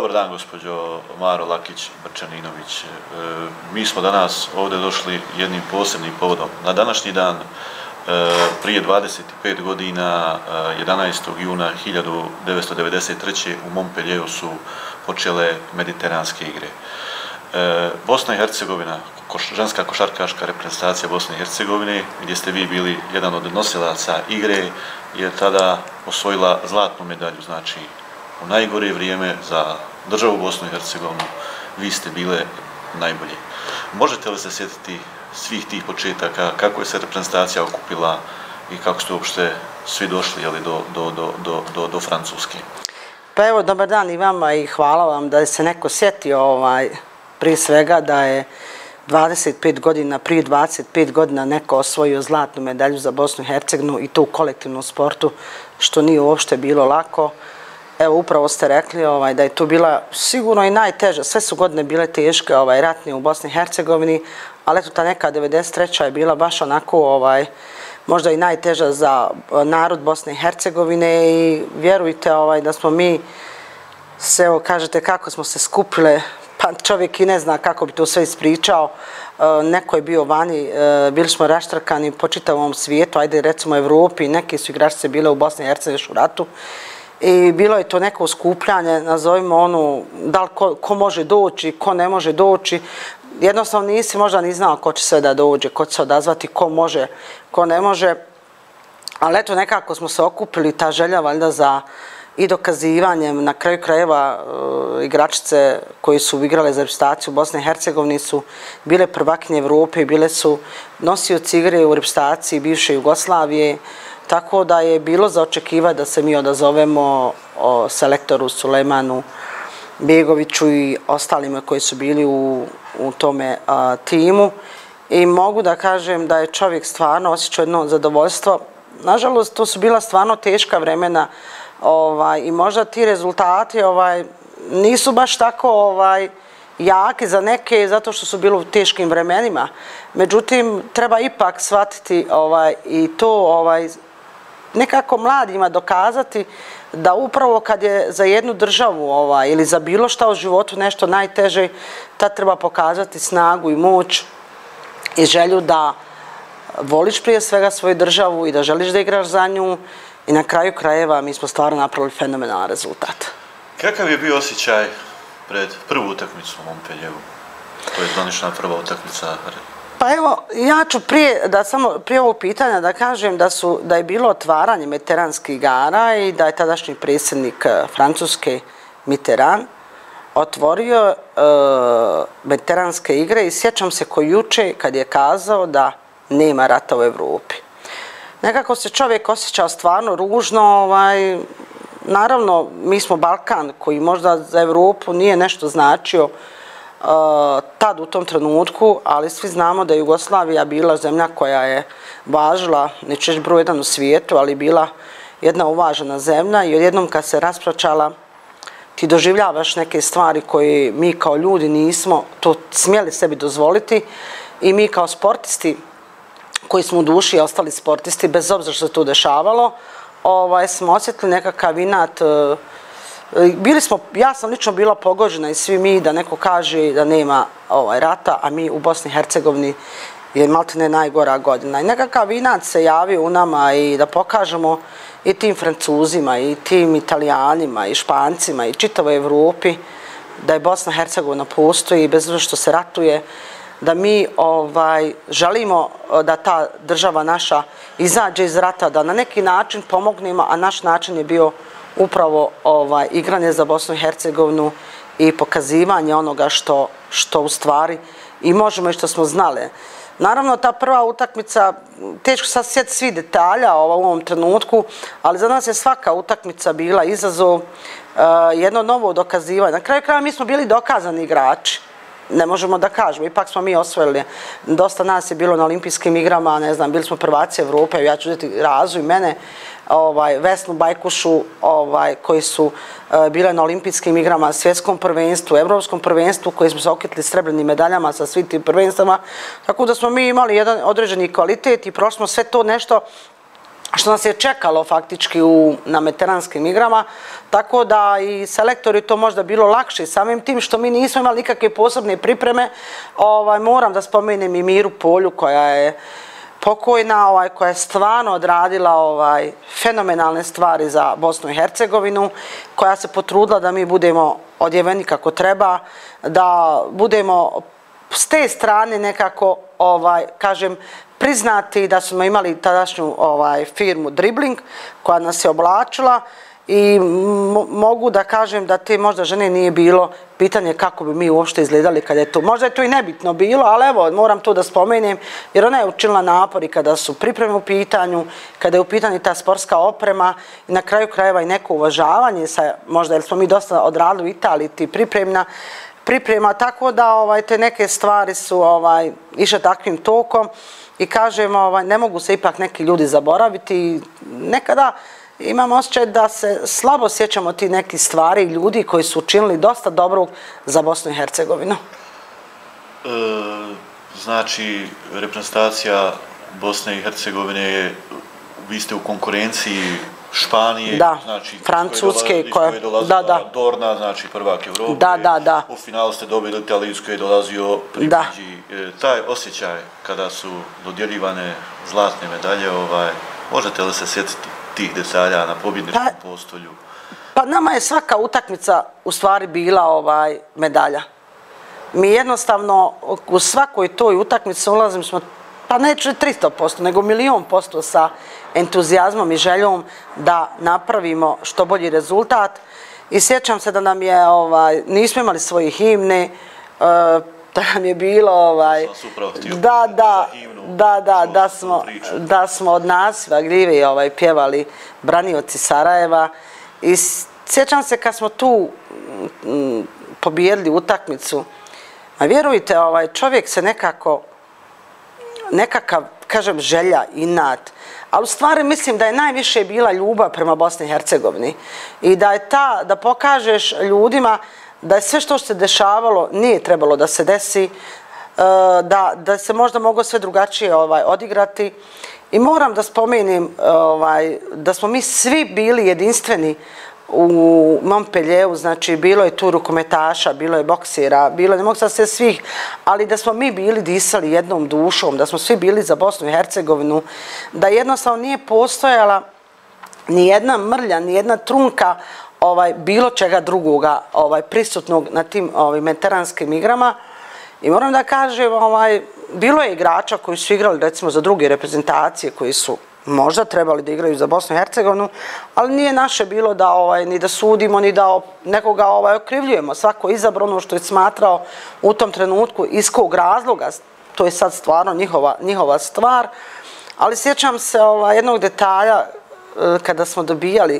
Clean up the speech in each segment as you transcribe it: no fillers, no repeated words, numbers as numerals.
Dobar dan, gospođo Maro Lakić-Brčaninović. Mi smo danas ovdje došli jednim posebnim povodom. Na današnji dan, prije 25 godina, 11. juna 1993. u Montpellieru su počele mediteranske igre. Bosna i Hercegovina, ženska košarkaška reprezentacija Bosne i Hercegovine, gdje ste vi bili jedan od nosilaca igre, je tada osvojila zlatnu medalju. Znači, u najgore vrijeme za državu Bosnu i Hercegovinu vi ste bile najbolji. Možete li se sjetiti svih tih početaka, kako je se reprezentacija okupila i kako ste uopšte svi došli do Francuske? Pa evo, dobar dan i vama i hvala vam da se neko sjetio prije svega da je 25 godina, prije 25 godina neko osvojio zlatnu medalju za Bosnu i Hercegovinu i to u kolektivnom sportu, što nije uopšte bilo lako. Evo, upravo ste rekli da je to bila sigurno i najteža. Sve su godine bile teške, ratne u Bosni i Hercegovini, ali eto ta neka 93. je bila baš onako možda i najteža za narod Bosne i Hercegovine i vjerujte da smo mi se, evo kažete kako smo se skupile, pa čovjek i ne zna kako bi to sve ispričao. Neko je bio vani, bili smo raštrkani po čitavom svijetu, ajde recimo Evropi, neki su igračice bile u Bosni i Hercegovini još u ratu. I bilo je to neko skupljanje, nazovimo da li ko može doći, ko ne može doći. Jednostavno nisi možda ni znao ko će sve da dođe, ko će se odazvati, ko može, ko ne može. Ali eto, nekako smo se okupili, ta želja valjda za i dokazivanjem. Na kraju krajeva igračice koji su igrale za reprezentaciju Bosne i Hercegovine su bile prvakinje Evrope, bile su nosioci igre u reprezentaciji bivše Jugoslavije. Tako da je bilo za očekivati da se mi odazovemo selektoru Sulejmanu Begoviću i ostalima koji su bili u tome timu. I mogu da kažem da je čovjek stvarno osjećao jedno zadovoljstvo. Nažalost, to su bila stvarno teška vremena i možda ti rezultati nisu baš tako jaki za neke zato što su bili u teškim vremenima. Međutim, treba ipak shvatiti i to nekako mladima dokazati da upravo kad je za jednu državu ili za bilo šta u životu nešto najteže, tad treba pokazati snagu i moć i želju da voliš prije svega svoju državu i da želiš da igraš za nju i na kraju krajeva mi smo stvarno napravili fenomenalan rezultat. Kakav je bio osjećaj pred prvu utakmicu u Montpellieru? To je zvanična prva utakmica. Pa evo, ja ću prije ovog pitanja da kažem da je bilo otvaranje mediteranskih igara i da je tadašnji predsjednik Francuske Mitterrand otvorio mediteranske igre i sjećam se ko juče kad je kazao da nema rata u Evropi. Nekako se čovjek osjećao stvarno ružno, naravno mi smo Balkan koji možda za Evropu nije nešto značio tad u tom trenutku, ali svi znamo da je Jugoslavija bila zemlja koja je važila, neću reći broj jedan u svijetu, ali bila jedna uvažena zemlja i odjednom kad se raspračala ti doživljavaš neke stvari koje mi kao ljudi nismo to smjeli sebi dozvoliti i mi kao sportisti koji smo u duši ostali sportisti, bez obzira što se to dešavalo, smo osjetili nekakav inat. Ja sam lično bila pogođena i svi mi da neko kaže da nema rata, a mi u Bosni i Hercegovini je maltene najgora godina. I nekakav inat se javio u nama i da pokažemo i tim Francuzima, i tim Italijanima, i Špancima, i čitavoj Evropi da je Bosna i Hercegovina postoji i bez obzira što se ratuje, da mi želimo da ta država naša izađe iz rata, da na neki način pomognemo, a naš način je bio upravo igranje za Bosnu i Hercegovinu i pokazivanje onoga što u stvari i možemo i što smo znali. Naravno, ta prva utakmica, teško sad sjetiti svi detalja u ovom trenutku, ali za nas je svaka utakmica bila izazov, jedno novo dokazivanje. Na kraju kraja mi smo bili dokazani igrači. Ne možemo da kažemo, ipak smo mi osvojili. Dosta nas je bilo na olimpijskim igrama, ne znam, bili smo prvaci Evrope, ja ću uzeti Razu i mene, Vesnu Bajkušu, koji su bile na olimpijskim igrama, svjetskom prvenstvu, evropskom prvenstvu, koji smo se okitili srebrnim medaljama sa svim tim prvenstvama. Tako da smo mi imali jedan određeni kvalitet i prošli smo sve to nešto što nas je čekalo faktički na veteranskim igrama, tako da i selektori to možda bilo lakše. Samim tim što mi nismo imali nikakve posebne pripreme, moram da spomenem i Miru Polju koja je pokojna, koja je stvarno odradila fenomenalne stvari za Bosnu i Hercegovinu, koja se potrudila da mi budemo odjeveni kako treba, da budemo s te strane nekako, kažem, priznati da smo imali tadašnju firmu Dribbling koja nas je oblačila i mogu da kažem da te možda žene nije bilo pitanje kako bi mi uopšte izgledali kada je to. Možda je to i nebitno bilo, ali evo, moram to da spomenem jer ona je učinila napor i kada su pripreme u pitanju, kada je u pitanju ta sportska oprema i na kraju krajeva i neko uvažavanje, možda jer smo mi dosta odradili u Italiji ti priprema, tako da te neke stvari su išle takvim tokom i kažem, ne mogu se ipak neki ljudi zaboraviti. Nekada imam osjećaj da se slabo sjećamo ti nekih stvari i ljudi koji su učinili dosta dobrog za Bosnu i Hercegovinu. Znači, reprezentacija Bosne i Hercegovine je, vi ste u konkurenciji Španije, znači, Francuske, koja je dolazila Dorna, znači prvak Evrope. U finalu ste dobili Italiju koji je dolazio približi. Taj osjećaj kada su dodjeljivane zlatne medalje, možete li se sjetiti tih detalja na pobjedničkom postolju? Pa nama je svaka utakmica u stvari bila medalja. Mi jednostavno u svakoj toj utakmici ulazimo smo, pa neću 300%, nego 1.000.000% sa entuzijazmom i željom da napravimo što bolji rezultat. I sjećam se da nam je, nismo imali svoje himne, da nam je bilo, da smo od naziva Gljive pjevali Branioci Sarajeva. I sjećam se kad smo tu pobijedili utakmicu, a vjerujte, čovjek se nekakav, kažem, želja, inat, ali u stvari mislim da je najviše bila ljubav prema Bosni i Hercegovini i da je da pokažeš ljudima da je sve što se dešavalo nije trebalo da se desi, da se možda moglo sve drugačije odigrati. I moram da spomenem da smo mi svi bili jedinstveni u Montpellieru, znači bilo je tu rukometaša, bilo je boksera, ne mogu sad sve svih, ali da smo mi bili disali jednom dušom, da smo svi bili za Bosnu i Hercegovinu, da jednostavno nije postojala ni jedna mrlja, ni jedna trunka bilo čega drugoga prisutnog na tim veteranskim igrama. I moram da kažem, bilo je igrača koji su igrali recimo za druge reprezentacije koji su možda trebali da igraju za Bosnu i Hercegovinu, ali nije naše bilo da ni da sudimo, ni da nekoga okrivljujemo. Svako izabrao ono što je smatrao u tom trenutku iz kog razloga, to je sad stvarno njihova stvar. Ali sjećam se jednog detalja kada smo dobijali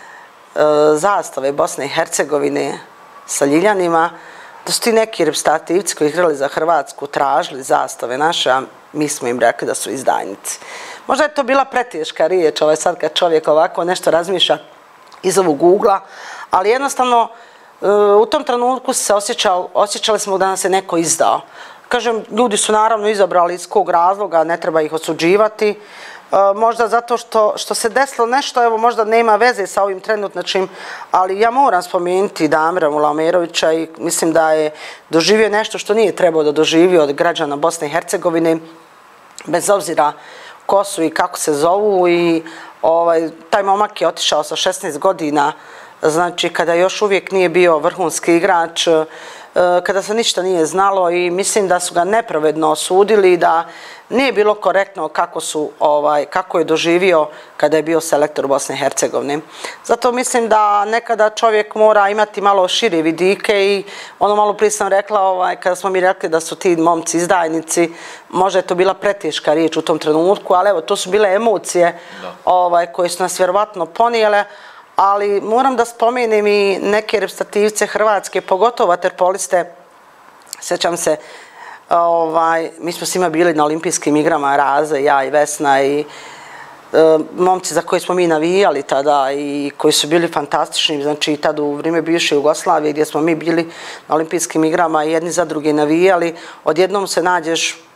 zastave Bosne i Hercegovine sa Ljiljanima, da su ti neki reprezentativci koji igrali za Hrvatsku tražili zastave naše, a mi smo im rekli da su izdajnici. Možda je to bila preteška riječ, sad kad čovjek ovako nešto razmišlja iz ovog ugla, ali jednostavno u tom trenutku se osjećali smo da nas je neko izdao. Kažem, ljudi su naravno izabrali iz kog razloga, ne treba ih osuđivati, možda zato što se desilo nešto, evo možda nema veze sa ovim trenutnačim, ali ja moram spomenuti Damira Mulamerovića i mislim da je doživio nešto što nije trebao da doživi od građana Bosne i Hercegovine, bez obzira ko su i kako se zovu. I taj momak je otišao sa 16 godina, znači kada još uvijek nije bio vrhunski igrač, kada se ništa nije znalo i mislim da su ga nepravedno osudili i da nije bilo korektno kako je doživio kada je bio selektor Bosne i Hercegovine. Zato mislim da nekada čovjek mora imati malo šire vidike i malo prije sam rekla, kada smo mi rekli da su ti momci izdajnici, možda je to bila preteška riječ u tom trenutku, ali evo, to su bile emocije koje su nas vjerovatno ponijele. Ali moram da spomenem i neke reprezentativce Hrvatske, pogotovo vaterpoliste. Sjećam se, mi smo svima bili na olimpijskim igrama, Raza, ja i Vesna i momci za koje smo mi navijali tada i koji su bili fantastični, znači tada u vrijeme bivše Jugoslavije gdje smo mi bili na olimpijskim igrama i jedni za druge navijali. Odjednom se nađeš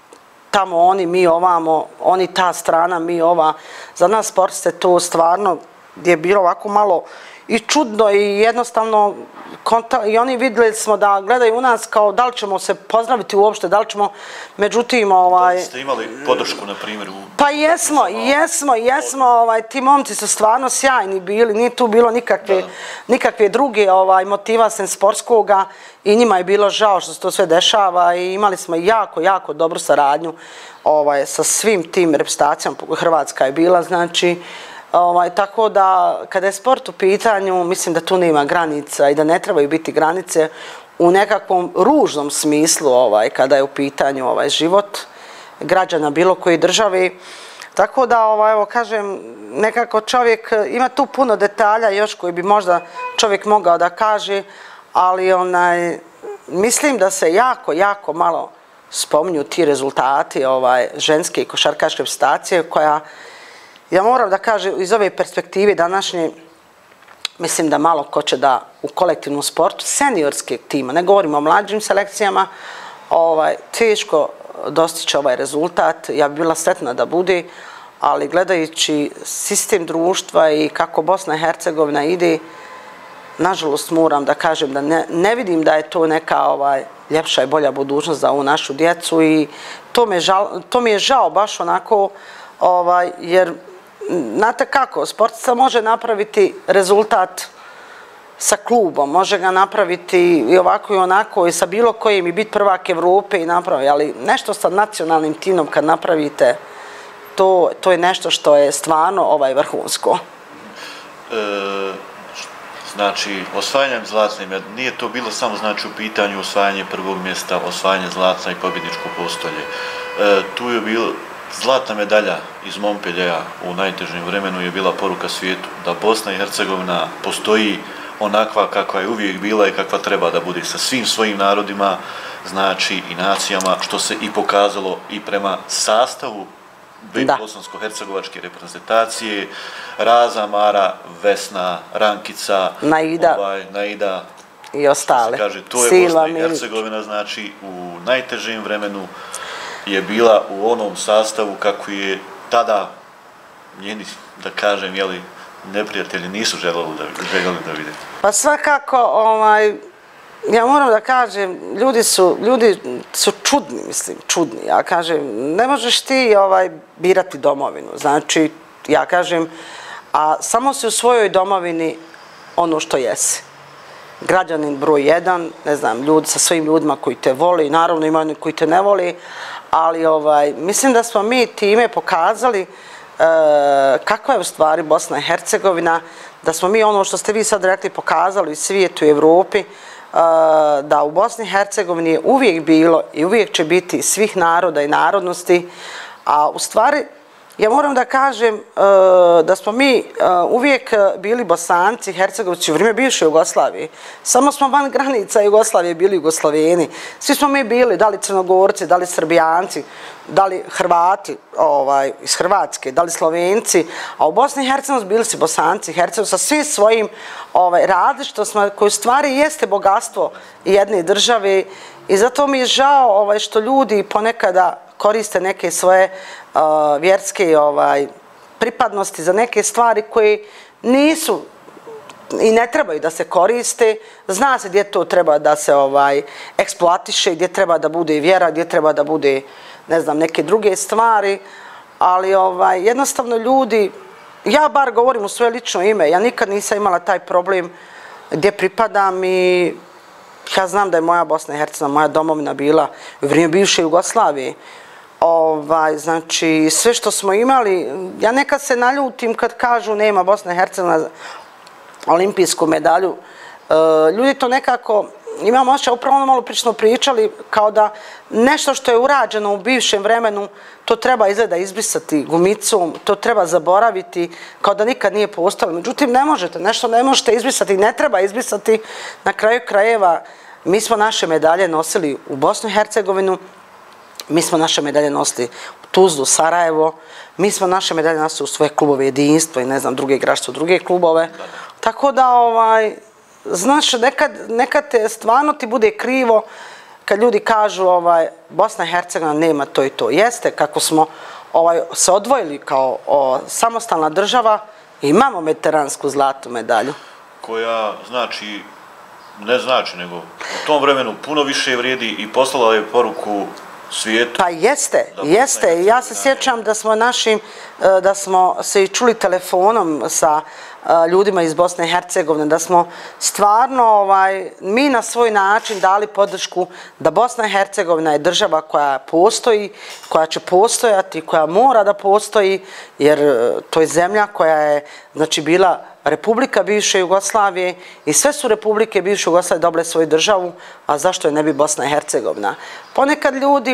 tamo oni, mi ovamo, oni ta strana, mi ova. Za nas sportiste to stvarno je bilo ovako malo i čudno i jednostavno i oni vidjeli smo da gledaju u nas kao da li ćemo se pozdraviti uopšte, da li ćemo, međutim... Da li ste imali podršku, na primjer? Pa jesmo, ti momci su stvarno sjajni bili, nije tu bilo nikakve druge motiva sem sportskoga i njima je bilo žao što se to sve dešava i imali smo jako dobru saradnju sa svim tim reprezentacijama. Hrvatska je bila, znači, tako da kada je sport u pitanju, mislim da tu nema granica i da ne trebaju biti granice u nekakvom ružnom smislu kada je u pitanju život građana bilo koje države. Tako da, evo kažem, nekako čovjek ima tu puno detalja još koji bi možda čovjek mogao da kaže, ali mislim da se jako malo spominju ti rezultati ženske i košarkaške reprezentacije koja, ja moram da kažem, iz ove perspektive današnje, mislim da malo ko će da u kolektivnom sportu, seniorske tima, ne govorimo o mlađim selekcijama, teško dostići ovaj rezultat. Ja bi bila sretna da bude, ali gledajući sistem društva i kako Bosna i Hercegovina ide, nažalost moram da kažem da ne vidim da je to neka ljepša i bolja budućnost za ovu našu djecu i to mi je žao baš onako, jer znate kako, sportista može napraviti rezultat sa klubom, može ga napraviti i ovako i onako i sa bilo kojim i biti prvak Evrope i napravi, ali nešto sa nacionalnim timom kad napravite, to je nešto što je stvarno vrhunsko. Znači, osvajanjem zlatne, nije to bilo samo znači u pitanju osvajanje prvog mjesta, osvajanje zlatna i pobjedničko postolje. Tu je bilo zlatna medalja iz Montpelliera u najtežem vremenu je bila poruka svijetu da Bosna i Hercegovina postoji onakva kakva je uvijek bila i kakva treba da bude sa svim svojim narodima, znači i nacijama, što se i pokazalo i prema sastavu bosansko-hercegovačke reprezentacije, Raza, Mara, Vesna, Rankica, Naida i ostale. To je Bosna i Hercegovina, znači u najtežem vremenu je bila u onom sastavu kako je tada njeni, da kažem, neprijatelji nisu željeli da vide. Pa svakako, ja moram da kažem, ljudi su čudni, mislim, čudni. Ja kažem, ne možeš ti birati domovinu. Znači, ja kažem, a samo si u svojoj domovini ono što jesi. Građanin broj 1, ne znam, ljudi sa svojim ljudima koji te voli, naravno ima oni koji te ne voli, ali mislim da smo mi time pokazali kakva je u stvari Bosna i Hercegovina, da smo mi ono što ste vi sad rekli pokazali svijetu i Evropi, da u Bosni i Hercegovini je uvijek bilo i uvijek će biti svih naroda i narodnosti, a u stvari ja moram da kažem da smo mi uvijek bili Bosanci, Hercegovci u vrijeme bivše Jugoslavije. Samo smo van granica Jugoslavije bili Jugoslaveni. Svi smo mi bili, da li Crnogorci, da li Srbijanci, da li Hrvati iz Hrvatske, da li Slovenci, a u Bosni i Hercegovini bili su Bosanci, Hercegovci sa svim svojim različitostima koji u stvari jeste bogatstvo jedne države i zato mi je žao što ljudi ponekada koriste neke svoje vjerske pripadnosti za neke stvari koje nisu i ne trebaju da se koriste. Zna se gdje to treba da se eksploatiše, gdje treba da bude vjera, gdje treba da bude, ne znam, neke druge stvari, ali jednostavno ljudi, ja bar govorim u svoje lično ime, ja nikad nisam imala taj problem gdje pripadam i ja znam da je moja Bosna i Hercegovina, moja domovina bila u vrijeme bivše Jugoslavije. Znači, sve što smo imali, ja nekad se naljutim kad kažu nema Bosna i Hercegovina olimpijsku medalju. Ljudi to nekako, imamo osjećaj, upravo ono malo prično pričali, kao da nešto što je urađeno u bivšem vremenu, to treba izgleda izbrisati gumicom, to treba zaboraviti, kao da nikad nije postojalo. Međutim, ne možete, nešto ne možete izbrisati, ne treba izbrisati. Na kraju krajeva, mi smo naše medalje nosili u Bosnu i Hercegovinu, mi smo naše medalje nosili u Tuzlu, Sarajevo, mi smo naše medalje nosili u svoje klubove Jedinstvo i ne znam, druge igračstvo, druge klubove. Tako da, znaš, nekad te stvarno ti bude krivo kad ljudi kažu Bosna i Hercegovina nema to i to. Jeste, kako smo se odvojili kao samostalna država, imamo mediteransku zlatnu medalju. Koja znači, ne znači, nego u tom vremenu puno više vrijedi i poslala je poruku svijetu. Pa jeste. Ja se sjećam da smo se i čuli telefonom sa ljudima iz Bosne i Hercegovine, da smo stvarno mi na svoj način dali podršku da Bosna i Hercegovina je država koja postoji, koja će postojati, koja mora da postoji, jer to je zemlja koja je znači bila Republika bivše Jugoslavije i sve su republike bivše Jugoslavije dobile svoju državu, a zašto je ne bi Bosna i Hercegovina? Ponekad ljudi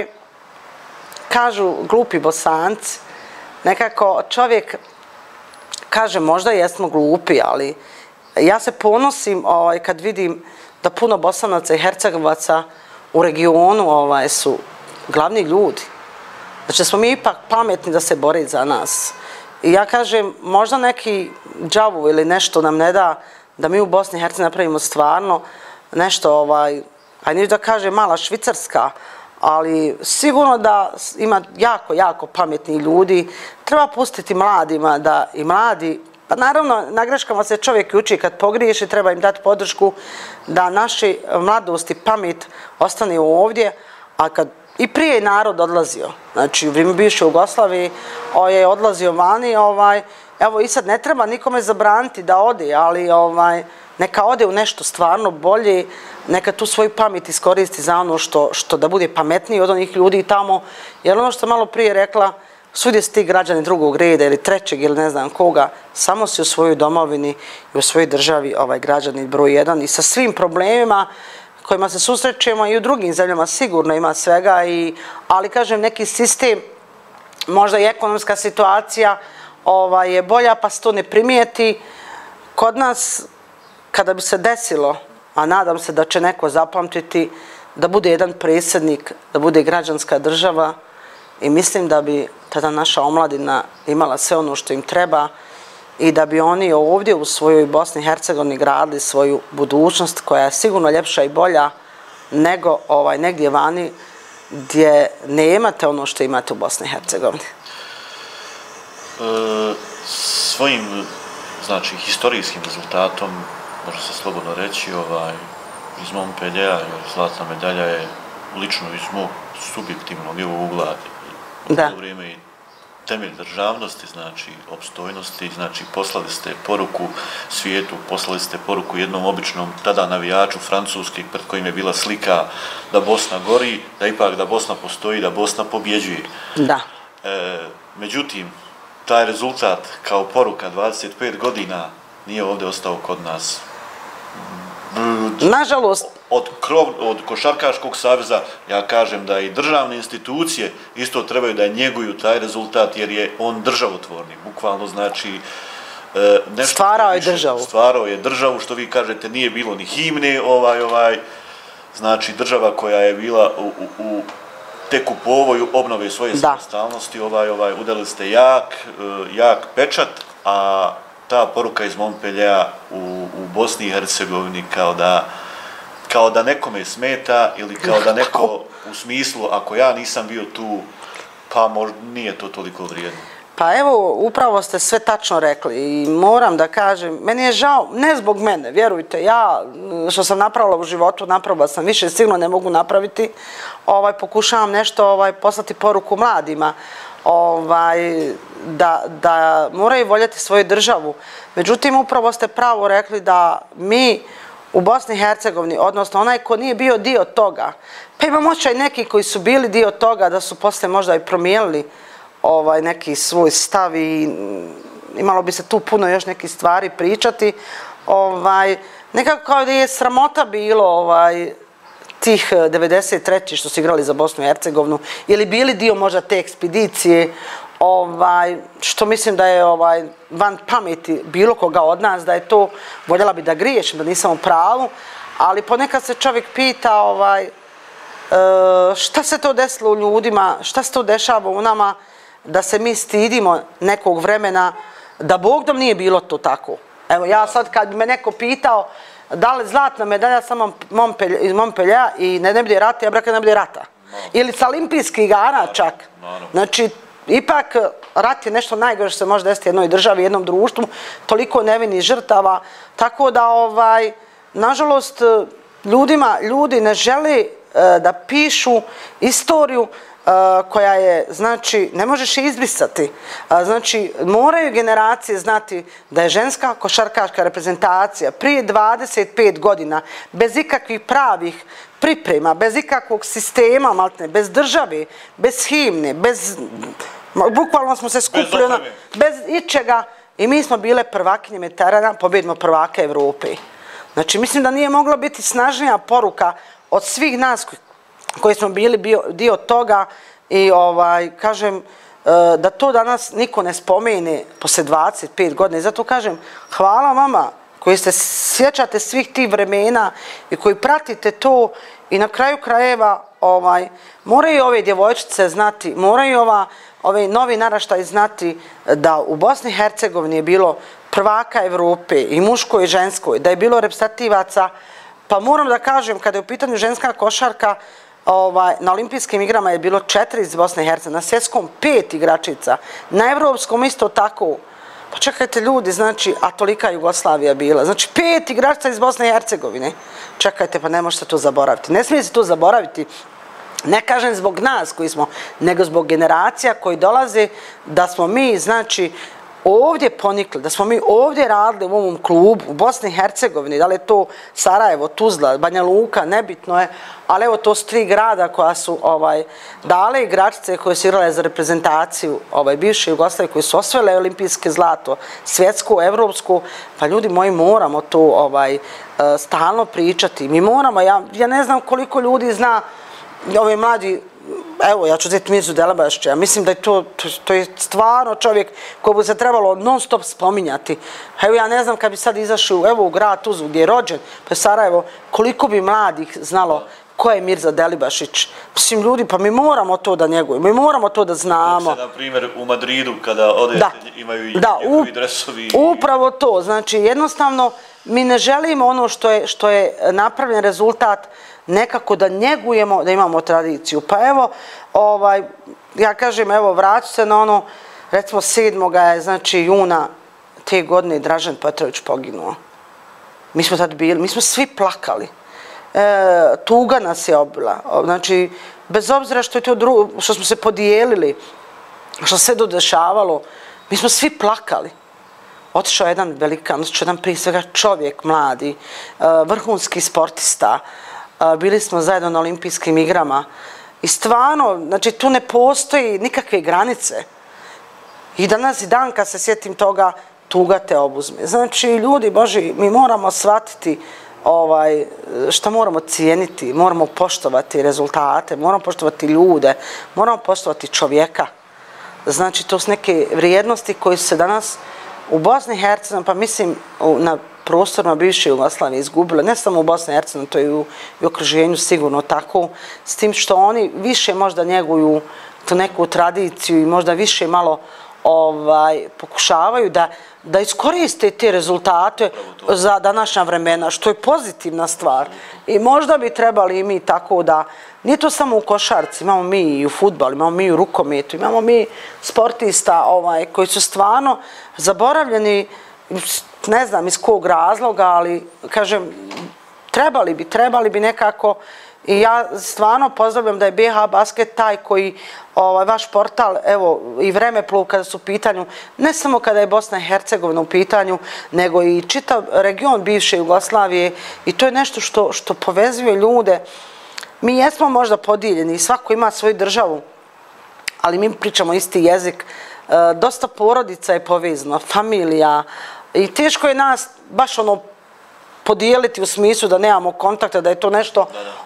kažu glupi Bosanci, nekako čovjek kaže možda jesmo glupi, ali ja se ponosim kad vidim da puno Bosanaca i Hercegovaca u regionu su glavni ljudi. Znači smo mi ipak pametni da se bori za nas. I ja kažem, možda neki džavu ili nešto nam ne da mi u Bosni i Hercegovini napravimo stvarno nešto, ajde da kažem mala Švicarska, ali sigurno da ima jako pametni ljudi. Treba pustiti mladima da i mladi, pa naravno na greškama se čovjek uči kad pogriješi, treba im dati podršku da naši mladost i pamet ostane ovdje, a kad i prije je narod odlazio, znači u vrijeme bivše Jugoslavije je odlazio vani, evo i sad ne treba nikome zabraniti da ode, ali neka ode u nešto stvarno bolje, neka tu svoju pamet iskoristi za ono što da bude pametniji od onih ljudi tamo, jer ono što sam malo prije rekla, svugdje su ti građani drugog reda ili trećeg ili ne znam koga, samo si u svojoj domovini i u svojoj državi građani broj jedan i sa svim problemima kojima se susrećemo i u drugim zemljama sigurno ima svega, ali kažem neki sistem, možda i ekonomska situacija je bolja pa se to ne primijeti. Kod nas, kada bi se desilo, a nadam se da će neko zapamtiti, da bude jedan predsjednik, da bude građanska država i mislim da bi tada naša omladina imala sve ono što im treba i da bi oni ovdje u svojoj Bosni i Hercegovini gradili svoju budućnost koja je sigurno ljepša i bolja nego negdje vani gdje ne imate ono što imate u Bosni i Hercegovini. Svojim, znači, historijskim rezultatom, može se slobodno reći, iz Montpelliera, zlatna medalja je lično iz mog subjektivnog ugla u to vrijeme i temelj državnosti, znači opstojnosti, znači poslali ste poruku svijetu, poslali ste poruku jednom običnom tada navijaču Francuski pred kojim je bila slika da Bosna gori, da ipak da Bosna postoji, da Bosna pobjeđuje. Da. Međutim, taj rezultat kao poruka 25 godina nije ovdje ostao kod nas. Nažalost. Od Košarkaškog saveza ja kažem da i državne institucije isto trebaju da njeguju taj rezultat jer je on državotvorni. Bukvalno znači stvarao je državu. Stvarao je državu, što vi kažete, nije bilo ni himne, znači država koja je bila tek u povoju obnove svoje samostalnosti, udali ste jak pečat, a ta poruka iz Montpelliera u Bosni i Hercegovini kao da nekome smeta ili kao da neko u smislu ako ja nisam bio tu, pa možda nije to toliko vrijedno. Pa evo, upravo ste sve tačno rekli i moram da kažem, meni je žao, ne zbog mene, vjerujte, ja što sam napravila u životu, napravila sam više, sigurno ne mogu napraviti, pokušavam nešto poslati poruku mladima, da moraju voljeti svoju državu. Međutim, upravo ste pravo rekli da mi u Bosni i Hercegovini, odnosno onaj ko nije bio dio toga, pa imamo očaj neki koji su bili dio toga da su posle možda i promijenili neki svoj stav i imalo bi se tu puno još nekih stvari pričati. Nekako kao da je sramota bilo tih 93. što su igrali za Bosnu i Hercegovinu ili bili dio možda te ekspedicije, što mislim da je van pameti bilo koga od nas, da je to, voljela bi da griješim, da nisam u pravu, ali ponekad se čovjek pita šta se to desilo u ljudima, šta se to dešava u nama, da se mi stidimo nekog vremena, da Bog nam nije bilo to tako. Evo ja sad kad me neko pitao li zlatna medalja samo iz Montpellier i ne bude rata, ja bih rekla ne bude rata. Ili sa olimpijskih igara čak. Znači, ipak rat je nešto najgore što se može desiti jednoj državi, jednom društvu, toliko nevinih žrtava, tako da, nažalost, ljudi ne žele da pišu istoriju koja je, znači, ne možeš je izbrisati. Znači, moraju generacije znati da je ženska košarkaška reprezentacija prije 25 godina, bez ikakvih pravih priprema, bez ikakvog sistema, maltene, bez države, bez himne, bukvalno smo se skupili, bez ičega, i mi smo bile prvakinje Mediterana, pobjedimo prvaka Evrope. Znači, mislim da nije mogla biti snažnija poruka od svih nas koji smo bili dio toga i kažem da to danas niko ne spomene posle 25 godina. I zato kažem hvala vama koji se sjećate svih tih vremena i koji pratite to i na kraju krajeva moraju ove djevojčice znati, moraju ove novi naraštaj znati da u Bosni i Hercegovini je bilo prvaka Evrope i muškoj i ženskoj, da je bilo reprezentativaca. Pa moram da kažem, kada je u pitanju ženska košarka, na olimpijskim igrama je bilo 4 iz Bosne i Hercegovine, na svjetskom 5 igračica, na evropskom isto tako. Pa čekajte ljudi, znači, a tolika Jugoslavija bila, znači 5 igračica iz Bosne i Hercegovine. Čekajte, pa ne možete to zaboraviti. Ne smije se to zaboraviti. Ne kažem zbog nas koji smo, nego zbog generacija koji dolaze da smo mi, znači, ovdje ponikli, da smo mi ovdje radili u ovom klubu u Bosni i Hercegovini, da li je to Sarajevo, Tuzla, Banja Luka, nebitno je, ali evo to su 3 grada koja su dale igračice koje su igrale za reprezentaciju bivše Jugoslavije, koji su osvojile olimpijske zlato, svjetsko, evropsko, pa ljudi moji moramo to stalno pričati. Mi moramo, ja ne znam koliko ljudi zna, ovi mlađi, evo, ja ću uzeti Mirzu Delibašića, ja mislim da je to je stvarno čovjek koji bi se trebalo non stop spominjati. Evo, ja ne znam kad bi sad izašao, evo, u grad Tuzlu gdje je rođen, pa Sarajevo, koliko bi mladih znalo ko je Mirza Delibašić. Mislim, ljudi, pa mi moramo to da njegujemo, mi moramo to da znamo. Na primjer, u Madridu, kada odete, imaju i njegovi dresovi. Upravo to, znači, jednostavno, mi ne želimo ono što je napravljen rezultat nekako da njegujemo, da imamo tradiciju. Pa evo, ja kažem, evo, vraću se na ono, recimo 7. je, znači, juna te godine Dražen Petrović poginuo. Mi smo tad bili, mi smo svi plakali. Tuga nas je obila. Znači, bez obzira što je to drugo, što smo se podijelili, što se dodešavalo, mi smo svi plakali. Otišao jedan velikan, otišao jedan prije svega čovjek, mladi, vrhunski sportista. Bili smo zajedno na olimpijskim igrama i stvarno, znači tu ne postoji nikakve granice. I danas i dan kad se sjetim toga, tuga te obuzme. Znači, ljudi Boži, mi moramo shvatiti šta moramo cijeniti, moramo poštovati rezultate, moramo poštovati ljude, moramo poštovati čovjeka. Znači, to su neke vrijednosti koje su se danas u Bosni i Hercegovini, pa mislim na prostorima bivše Jugoslavije izgubile, ne samo u Bosni i Hercegovini, to je i u okruženju sigurno tako, s tim što oni više možda njeguju tu neku tradiciju i možda više malo pokušavaju da iskoriste te rezultate za današnja vremena, što je pozitivna stvar. I možda bi trebali i mi tako da, nije to samo u košarci, imamo mi i u fudbalu, imamo mi i u rukometu, imamo mi sportista koji su stvarno zaboravljeni, ne znam iz kog razloga, ali kažem, trebali bi nekako. I ja stvarno pozdravljam da je BH Basket taj koji, vaš portal, evo, i Vremeplov kada su u pitanju, ne samo kada je Bosna i Hercegovina u pitanju, nego i čitav region bivše Jugoslavije i to je nešto što povezuje ljude. Mi jesmo možda podijeljeni i svako ima svoju državu, ali mi pričamo isti jezik. Dosta porodica je povezano, familija i teško je nas baš podijeliti u smislu da nemamo kontakta, da je to nešto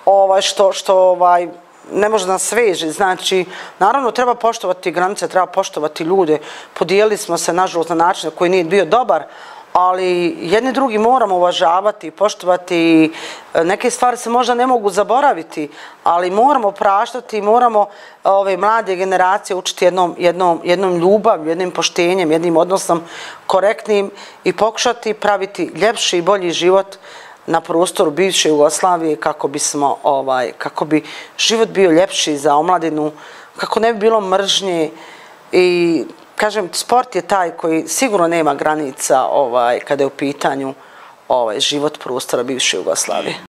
što ne može nas sveži. Znači, naravno, treba poštovati granice, treba poštovati ljude. Podijelili smo se, nažalost, na način koji nije bio dobar, ali jedni drugi moramo uvažavati, poštovati. Neke stvari se možda ne mogu zaboraviti, ali moramo praštati, moramo ove mlade generacije učiti jednom ljubavlju, jednim poštenjem, jednim odnosom korektnim i pokušati praviti ljepši i bolji život na prostoru bivše Jugoslavije kako bi život bio ljepši za omladinu, kako ne bi bilo mržnje i kažem, sport je taj koji sigurno nema granica kada je u pitanju život prostora bivše Jugoslavije.